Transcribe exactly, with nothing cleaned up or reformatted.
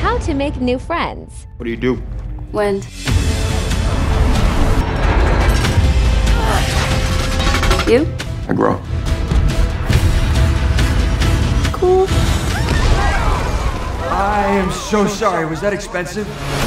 how to make new friends. What do you do? Wind. You? I grow. Cool. I am so sorry. Was that expensive?